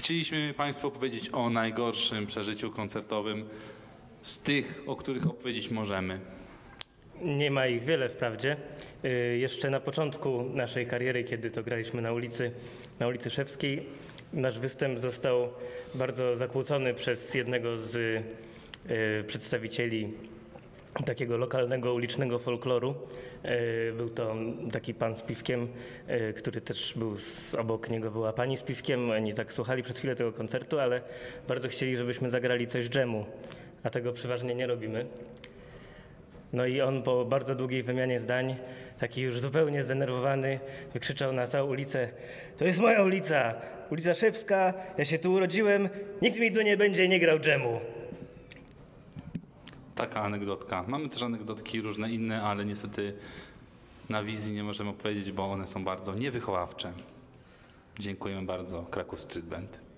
Chcieliśmy Państwu opowiedzieć o najgorszym przeżyciu koncertowym z tych, o których opowiedzieć możemy. Nie ma ich wiele wprawdzie. Jeszcze na początku naszej kariery, kiedy to graliśmy na ulicy Szewskiej, nasz występ został bardzo zakłócony przez jednego z przedstawicieli takiego lokalnego, ulicznego folkloru. Był to taki pan z piwkiem, który też był obok niego była pani z piwkiem. Oni tak słuchali przez chwilę tego koncertu, ale bardzo chcieli, żebyśmy zagrali coś dżemu, a tego przeważnie nie robimy. No i on po bardzo długiej wymianie zdań, taki już zupełnie zdenerwowany, wykrzyczał na całą ulicę: to jest moja ulica, ulica Szewska, ja się tu urodziłem, nikt mi tu nie będzie nie grał dżemu. Taka anegdotka. Mamy też anegdotki różne inne, ale niestety na wizji nie możemy opowiedzieć, bo one są bardzo niewychowawcze. Dziękujemy bardzo, Kraków Street Band.